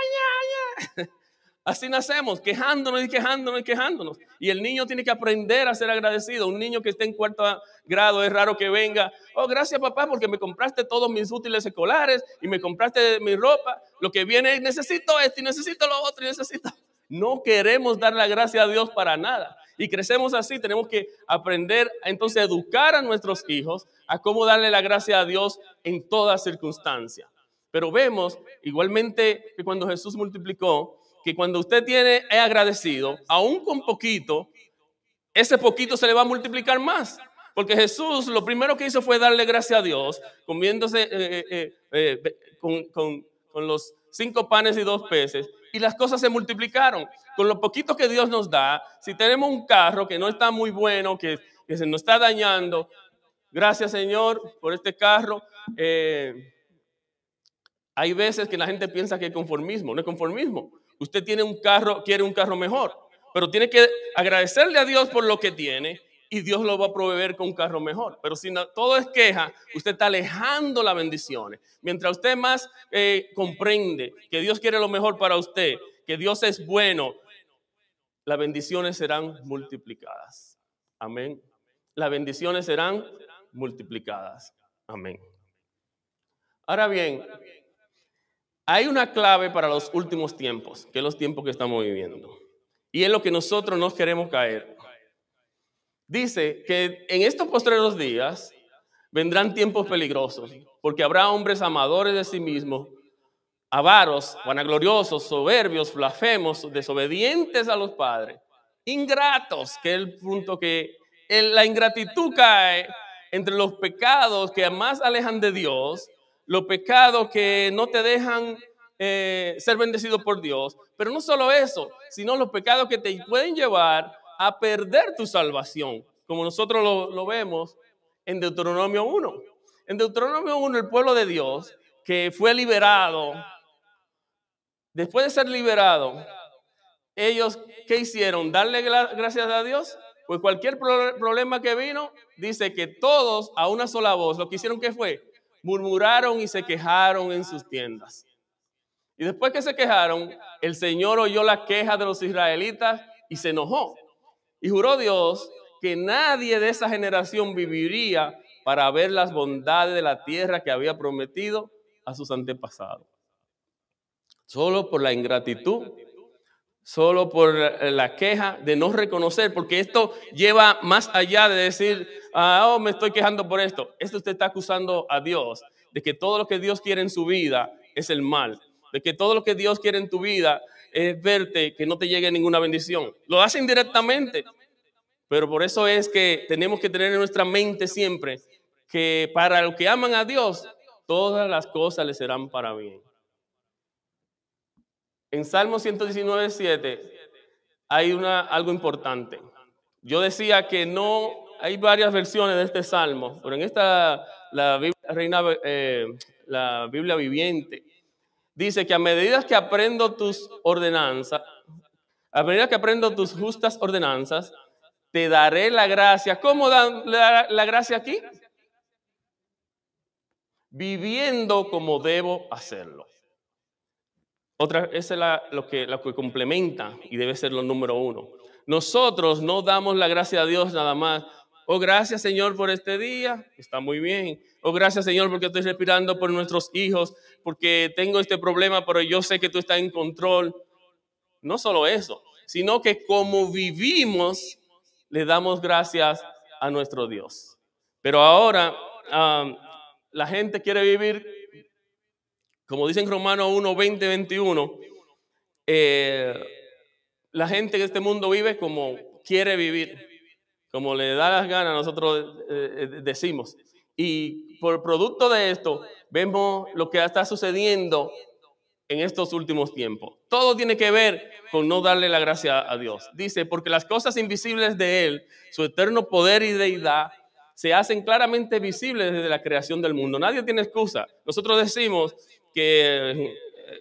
Así nacemos, quejándonos y quejándonos y quejándonos. Y el niño tiene que aprender a ser agradecido. Un niño que esté en 4º grado es raro que venga, gracias papá porque me compraste todos mis útiles escolares y me compraste mi ropa. Lo que viene es necesito esto y necesito lo otro y necesito. No queremos dar la gracia a Dios para nada. Y crecemos así, tenemos que aprender entonces a educar a nuestros hijos a cómo darle la gracia a Dios en toda circunstancia. Pero vemos igualmente que cuando Jesús multiplicó, que cuando usted es agradecido, aún con poquito, ese poquito se le va a multiplicar más. Porque Jesús lo primero que hizo fue darle gracias a Dios, comiéndose con los 5 panes y 2 peces, y las cosas se multiplicaron. Con lo poquito que Dios nos da, si tenemos un carro que no está muy bueno, que se nos está dañando, gracias Señor por este carro. Hay veces que la gente piensa que es conformismo, no es conformismo. Usted tiene un carro, quiere un carro mejor, pero tiene que agradecerle a Dios por lo que tiene y Dios lo va a proveer con un carro mejor. Pero si no, todo es queja, usted está alejando las bendiciones. Mientras usted más comprende que Dios quiere lo mejor para usted, que Dios es bueno, las bendiciones serán multiplicadas. Amén. Las bendiciones serán multiplicadas. Amén. Ahora bien, hay una clave para los últimos tiempos, que es los tiempos que estamos viviendo. Y es lo que nosotros no queremos caer. Dice que en estos postreros días vendrán tiempos peligrosos, porque habrá hombres amadores de sí mismos, avaros, vanagloriosos, soberbios, blasfemos, desobedientes a los padres, ingratos, que es el punto que la ingratitud cae entre los pecados que más alejan de Dios, los pecados que no te dejan ser bendecido por Dios, pero no solo eso, sino los pecados que te pueden llevar a perder tu salvación, como nosotros lo vemos en Deuteronomio 1. En Deuteronomio 1, el pueblo de Dios que fue liberado, después de ser liberado, ellos, ¿qué hicieron? ¿Darle gracias a Dios? Pues cualquier problema que vino, dice que todos a una sola voz, lo que hicieron, ¿qué fue? Murmuraron y se quejaron en sus tiendas. Y después que se quejaron, el Señor oyó la queja de los israelitas y se enojó. Y juró Dios que nadie de esa generación viviría para ver las bondades de la tierra que había prometido a sus antepasados. Solo por la ingratitud, solo por la queja de no reconocer, porque esto lleva más allá de decir, me estoy quejando por esto. Esto usted está acusando a Dios de que todo lo que Dios quiere en su vida es el mal, de que todo lo que Dios quiere en tu vida es verte que no te llegue ninguna bendición. Lo hace indirectamente, pero por eso es que tenemos que tener en nuestra mente siempre que para los que aman a Dios, todas las cosas les serán para bien. En Salmo 119:7 hay algo importante. Yo decía que no, hay varias versiones de este salmo, pero en esta, la Biblia viviente, dice que a medida que aprendo tus ordenanzas, a medida que aprendo tus justas ordenanzas, te daré la gracia. ¿Cómo dan la gracia aquí? Viviendo como debo hacerlo. Esa es lo que complementa y debe ser lo número uno. Nosotros no damos la gracia a Dios nada más. Oh, gracias Señor por este día, está muy bien. Oh, gracias Señor porque estoy respirando por nuestros hijos, porque tengo este problema, pero yo sé que tú estás en control. No solo eso, sino que como vivimos, le damos gracias a nuestro Dios. Pero ahora la gente quiere vivir, como dice en Romanos 1, 20, 21, la gente de este mundo vive como quiere vivir, como le da las ganas, nosotros decimos. Y por producto de esto, vemos lo que está sucediendo en estos últimos tiempos. Todo tiene que ver con no darle la gracia a Dios. Dice, porque las cosas invisibles de Él, su eterno poder y deidad, se hacen claramente visibles desde la creación del mundo. Nadie tiene excusa. Nosotros decimos que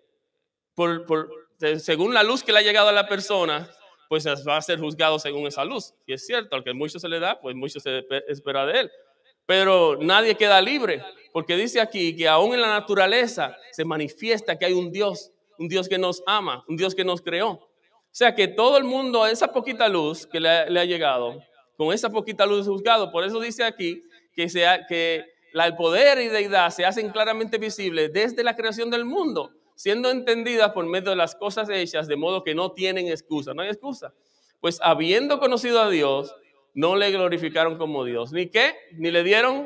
según la luz que le ha llegado a la persona, pues va a ser juzgado según esa luz. Y es cierto, al que mucho se le da, pues mucho se espera de él. Pero nadie queda libre, porque dice aquí que aún en la naturaleza se manifiesta que hay un Dios que nos ama, un Dios que nos creó. O sea que todo el mundo, esa poquita luz que le ha llegado, con esa poquita luz es juzgado. Por eso dice aquí que el poder y deidad se hacen claramente visibles desde la creación del mundo, siendo entendidas por medio de las cosas hechas, de modo que no tienen excusa. No hay excusa. Pues habiendo conocido a Dios, no le glorificaron como Dios. ¿Ni qué? Ni le dieron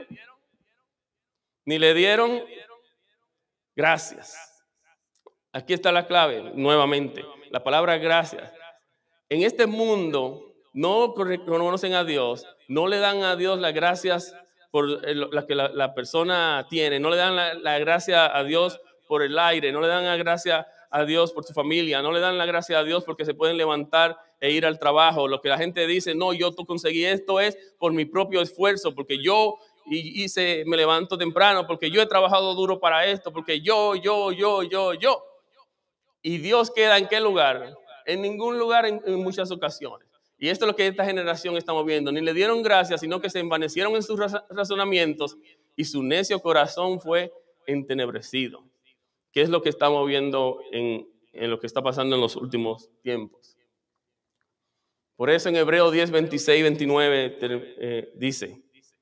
gracias. Aquí está la clave, nuevamente. La palabra gracias. En este mundo no reconocen a Dios, no le dan a Dios las gracias por la que la persona tiene, no le dan la gracia a Dios por el aire, no le dan la gracia a Dios por su familia, no le dan la gracia a Dios porque se pueden levantar e ir al trabajo. Lo que la gente dice, no, yo conseguí esto es por mi propio esfuerzo, porque yo me levanto temprano, porque yo he trabajado duro para esto, porque yo. ¿Y Dios queda en qué lugar? En ningún lugar en muchas ocasiones. Y esto es lo que esta generación estamos viendo. Ni le dieron gracias, sino que se envanecieron en sus razonamientos y su necio corazón fue entenebrecido. ¿Qué es lo que estamos viendo en lo que está pasando en los últimos tiempos? Por eso en Hebreos 10, 26, 29 dice,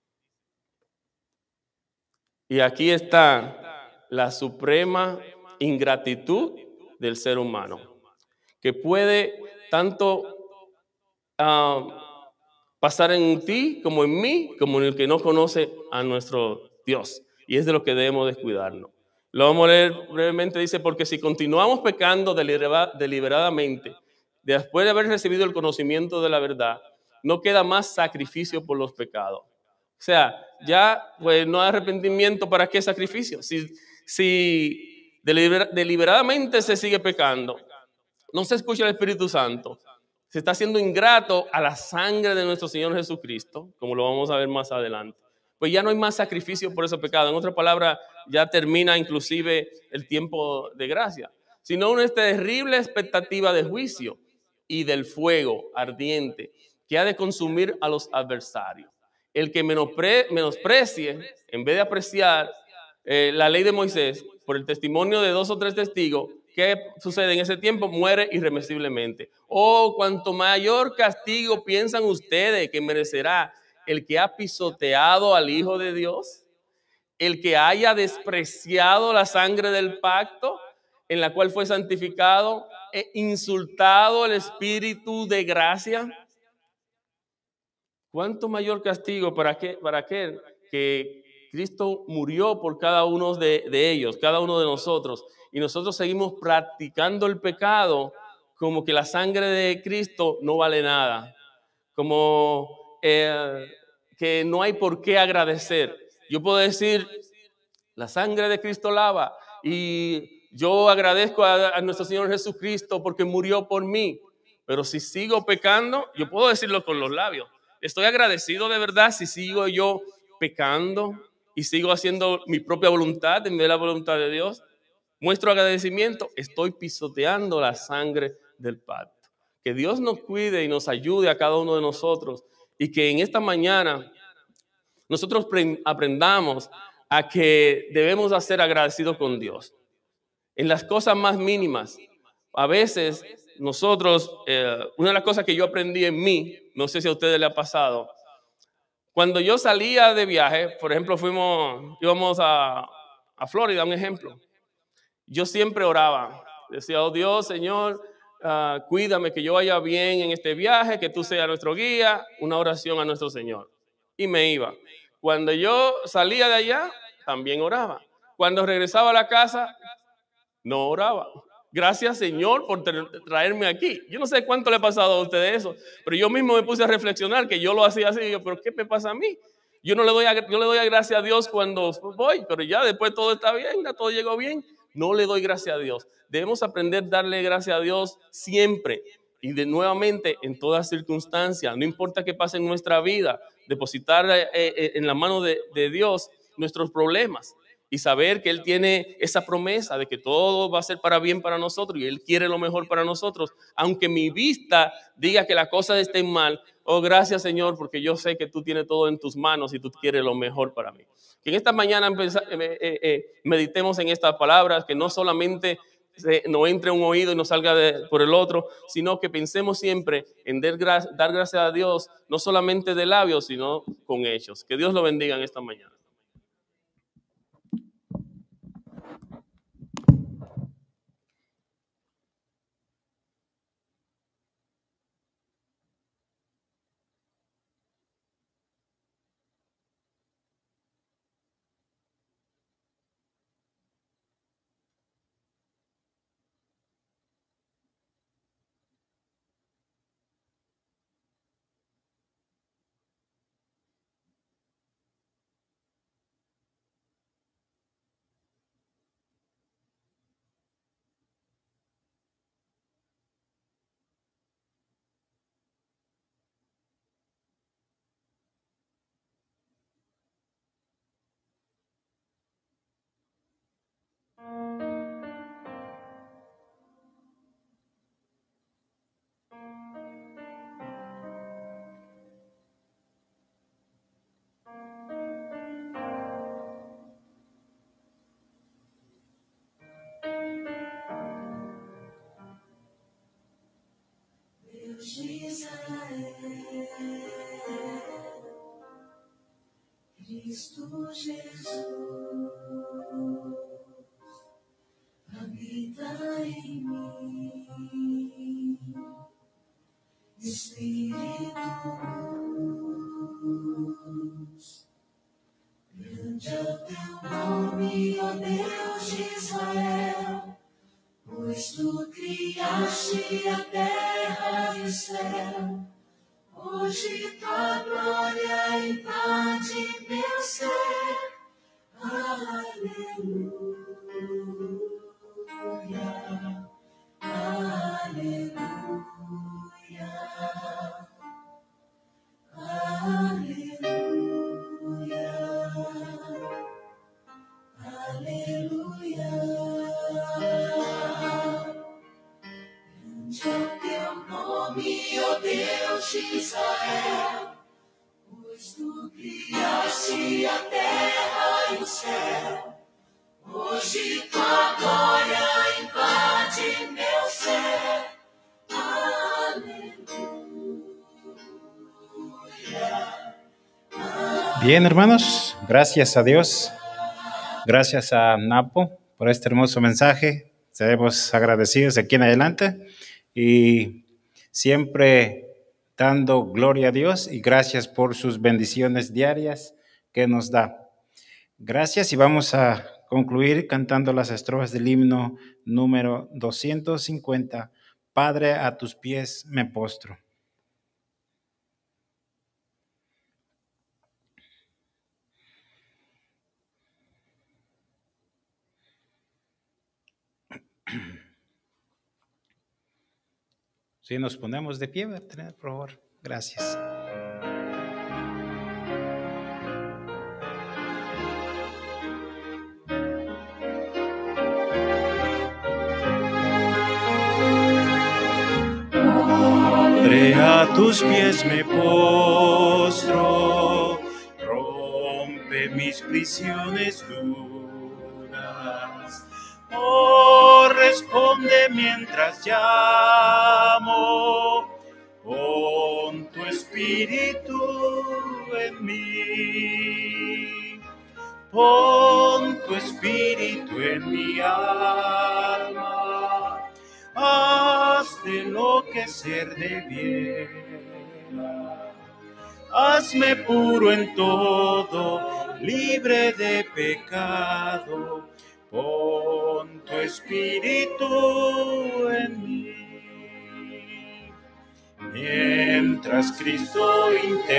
y aquí está la suprema ingratitud del ser humano, que puede tanto pasar en ti como en mí, como en el que no conoce a nuestro Dios. Y es de lo que debemos descuidarnos. Lo vamos a leer brevemente. Dice, porque si continuamos pecando deliberadamente, después de haber recibido el conocimiento de la verdad, no queda más sacrificio por los pecados. O sea, ya pues no hay arrepentimiento. ¿Para qué sacrificio? Si deliberadamente se sigue pecando, no se escucha el Espíritu Santo, se está haciendo ingrato a la sangre de nuestro Señor Jesucristo, como lo vamos a ver más adelante, pues ya no hay más sacrificio por ese pecado. En otras palabras, ya termina inclusive el tiempo de gracia, sino una terrible expectativa de juicio y del fuego ardiente que ha de consumir a los adversarios. El que menosprecie, en vez de apreciar la ley de Moisés, por el testimonio de 2 o 3 testigos, ¿qué sucede en ese tiempo? Muere irremisiblemente. Oh, cuanto mayor castigo piensan ustedes que merecerá el que ha pisoteado al Hijo de Dios, el que haya despreciado la sangre del pacto en la cual fue santificado e insultado el Espíritu de gracia. ¿Cuánto mayor castigo para aquel que Cristo murió por cada uno de ellos, cada uno de nosotros? Y nosotros seguimos practicando el pecado como que la sangre de Cristo no vale nada, como que no hay por qué agradecer. Yo puedo decir, la sangre de Cristo lava, y yo agradezco a nuestro Señor Jesucristo porque murió por mí, Pero si sigo pecando, yo puedo decirlo con los labios. Estoy agradecido de verdad si sigo yo pecando y sigo haciendo mi propia voluntad en vez de la voluntad de Dios. Muestro agradecimiento, estoy pisoteando la sangre del pacto. Que Dios nos cuide y nos ayude a cada uno de nosotros y que en esta mañana nosotros aprendamos a que debemos ser agradecidos con Dios. En las cosas más mínimas, a veces nosotros, una de las cosas que yo aprendí en mí, no sé si a ustedes les ha pasado, cuando yo salía de viaje, por ejemplo, íbamos a Florida, un ejemplo, yo siempre oraba, decía, oh Dios, Señor, cuídame que yo vaya bien en este viaje, que tú seas nuestro guía, una oración a nuestro Señor. Y me iba. Cuando yo salía de allá, también oraba. Cuando regresaba a la casa, no oraba. Gracias, Señor, por traerme aquí. Yo no sé cuánto le ha pasado a ustedes eso, pero yo mismo me puse a reflexionar que yo lo hacía así. Y yo, ¿pero qué me pasa a mí? Yo le doy gracias a Dios cuando voy, pero ya después todo está bien, ya todo llegó bien. No le doy gracias a Dios. Debemos aprender a darle gracias a Dios siempre y nuevamente en todas circunstancias. No importa qué pase en nuestra vida, depositar en la mano de Dios nuestros problemas. Y saber que Él tiene esa promesa de que todo va a ser para bien para nosotros y Él quiere lo mejor para nosotros. Aunque mi vista diga que las cosas estén mal, oh gracias Señor, porque yo sé que tú tienes todo en tus manos y tú quieres lo mejor para mí. Que en esta mañana meditemos en estas palabras, que no solamente no entre un oído y no salga por el otro, sino que pensemos siempre en dar gracias a Dios, no solamente de labios, sino con hechos. Que Dios lo bendiga en esta mañana. Cristo Jesus habita em mim, Espírito, grande é o teu nome, ó Deus de Israel, pois tu criaste a terra e o céu. Hoje tua glória invade meu ser. Aleluia, aleluia, aleluia, aleluia. Grande é o teu nome, ó Deus de Israel, pois tu criaste a terra e o céu. Hoje tua glória invade meu ser. Aleluia. Bien, hermanos, gracias a Dios, gracias a Napo por este hermoso mensaje. Seremos agradecidos de aquí en adelante y siempre dando gloria a Dios y gracias por sus bendiciones diarias que nos da. Gracias y vamos a concluir cantando las estrofas del himno número 250. Padre, a tus pies me postro. Si nos ponemos de pie, por favor. Gracias. Padre, a tus pies me postro, rompe mis prisiones duras. Oh, responde mientras llamo, pon tu espíritu en mí. Pon tu espíritu en mi alma, haz de lo que ser debiera. Hazme puro en todo, libre de pecado. Pon tu espíritu en mí. Mientras Cristo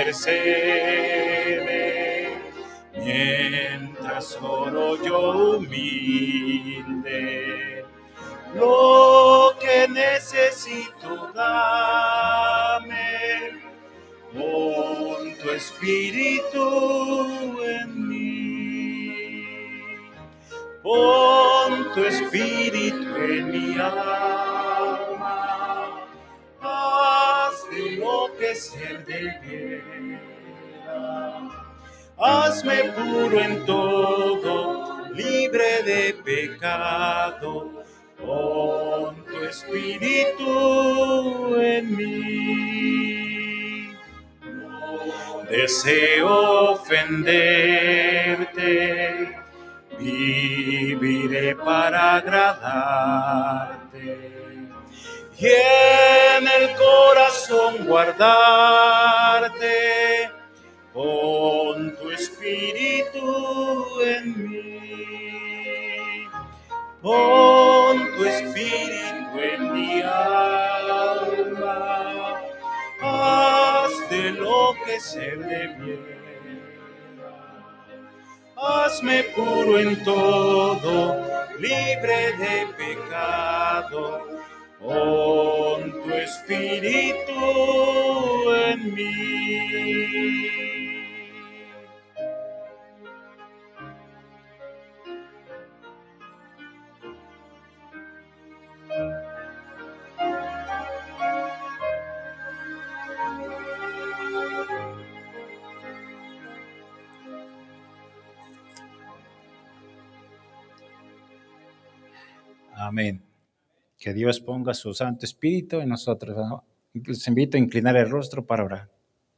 intercede, mientras oro yo humilde, lo que necesito dame, pon tu espíritu en mí, pon tu espíritu en mi alma, haz de lo que ser debiera. Hazme puro en todo, libre de pecado. Pon tu espíritu en mí. No deseo ofenderte, viviré para agradarte y en el corazón guardarte. Pon tu espíritu en mí, pon tu espíritu en mi alma, haz de lo que ser debiera. Hazme puro en todo, libre de pecado. Pon tu espíritu en mí. Amén. Que Dios ponga su Santo Espíritu en nosotros. Les invito a inclinar el rostro para orar.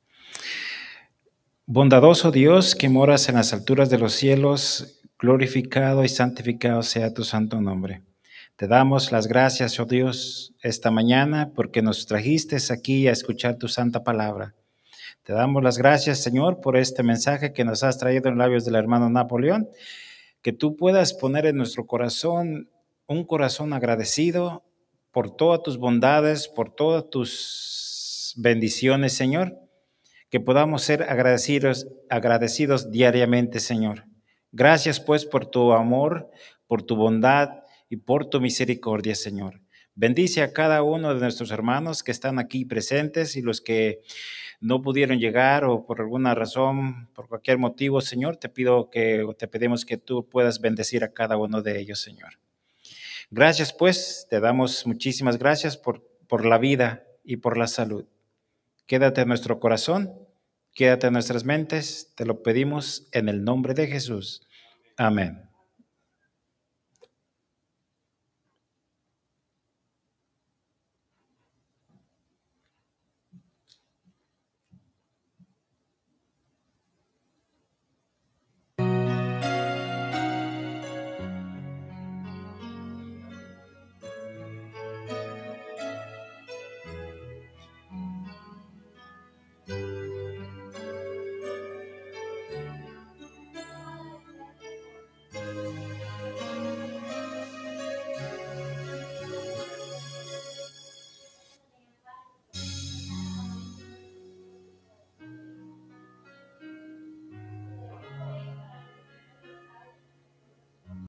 Bondadoso Dios, que moras en las alturas de los cielos, glorificado y santificado sea tu santo nombre. Te damos las gracias, oh Dios, esta mañana porque nos trajiste aquí a escuchar tu santa palabra. Te damos las gracias, Señor, por este mensaje que nos has traído en labios del hermano Napoleón, que tú puedas poner en nuestro corazón un corazón agradecido por todas tus bondades, por todas tus bendiciones, Señor, que podamos ser agradecidos diariamente, Señor. Gracias, pues, por tu amor, por tu bondad y por tu misericordia, Señor. Bendice a cada uno de nuestros hermanos que están aquí presentes y los que no pudieron llegar o por alguna razón, por cualquier motivo, Señor, te pedimos que tú puedas bendecir a cada uno de ellos, Señor. Gracias, pues, te damos muchísimas gracias por la vida y por la salud. Quédate en nuestro corazón, quédate en nuestras mentes, te lo pedimos en el nombre de Jesús. Amén.